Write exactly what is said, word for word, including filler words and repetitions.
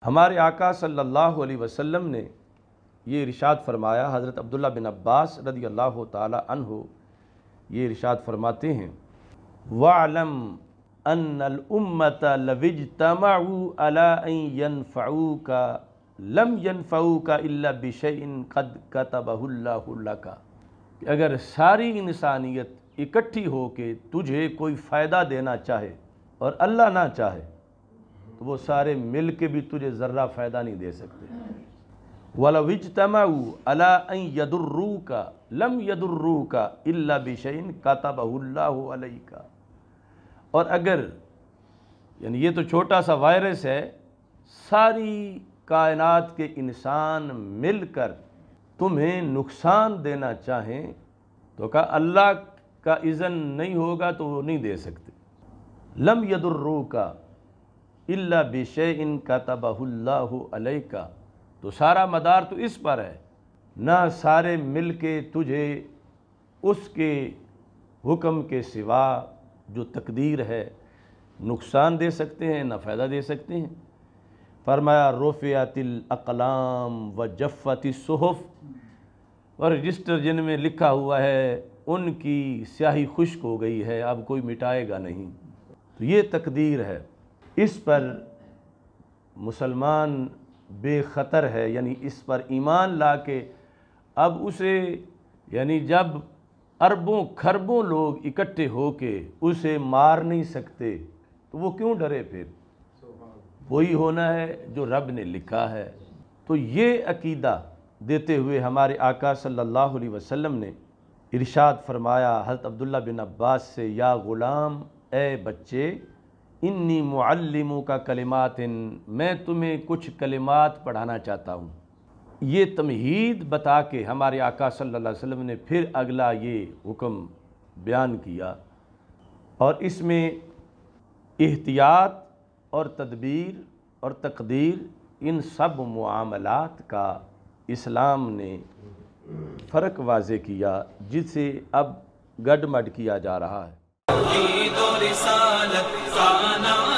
ہمارے آقا صلی اللہ علیہ وسلم نے یہ ارشاد فرمایا، حضرت عبداللہ بن عباس رضی اللہ تعالی عنہ یہ ارشاد فرماتے ہیں، وَاعْلَمْ أَنَّ الْأُمَّةَ لَوِ اجْتَمَعُوا عَلَىٰ أَن يَنْفَعُوكَ لَمْ يَنْفَعُوكَ إِلَّا بِشَيْءٍ قَدْ كَتَبَهُ اللَّهُ لَكَ کہ اگر ساری انسانیت اکٹھی ہو کے تجھے کوئی فائدہ دینا چاہے اور اللہ نہ چاہے تو وہ سارے مل کے بھی تجھے ذرہ فائدہ نہیں دے سکتے۔ وَلَوِ اجْتَمَعُوا عَلَىٰ أَن يَضُرُّوكَ لَمْ يَضُرُّوكَ إِلَّا بِشَيْءٍ كَتَبَهُ اللَّهُ عَلَيْكَ اور اگر یعنی یہ تو چھوٹا سا وائرس ہے، ساری کائنات کے انسان مل کر تمہیں نقصان دینا چاہیں تو کہا اللہ کا اذن نہیں ہوگا تو وہ نہیں دے سکتے۔ لم یضروک الا بشیء کتبہ اللہ علیک، تو سارا مدار تو اس پر ہے، نہ سارے مل کے تجھے اس کے حکم کے سوا جو تقدیر ہے نقصان دے سکتے ہیں نہ فائدہ دے سکتے ہیں۔ فرمایا رفعت الاقلام وجفت الصحف، اور رجسٹر جن میں لکھا ہوا ہے ان کی سیاہی خشک ہو گئی ہے، اب کوئی مٹائے گا نہیں۔ تو یہ تقدیر ہے، اس پر مسلمان بے خطر ہے، یعنی اس پر ایمان لا کے اب اسے یعنی جب اربوں کھربوں لوگ اکٹھے ہو کے اسے مار نہیں سکتے تو وہ کیوں ڈرے؟ پھر وہی ہونا ہے جو رب نے لکھا ہے۔ تو یہ عقیدہ دیتے ہوئے ہمارے آقا صلی اللہ علیہ وسلم نے ارشاد فرمایا حضرت عبداللہ بن عباس سے، یا غلام، اے بچے، انی معلمک کلمات، میں تمہیں کچھ کلمات پڑھانا چاہتا ہوں۔ یہ تمہید بتا کے ہمارے آقا صلی اللہ علیہ وسلم نے پھر اگلا یہ حکم بیان کیا، اور اس میں احتیاط اور تدبیر اور تقدیر ان سب معاملات کا اسلام نے فرق واضح کیا، جس سے اب گڈ مڈ کیا جا رہا ہے۔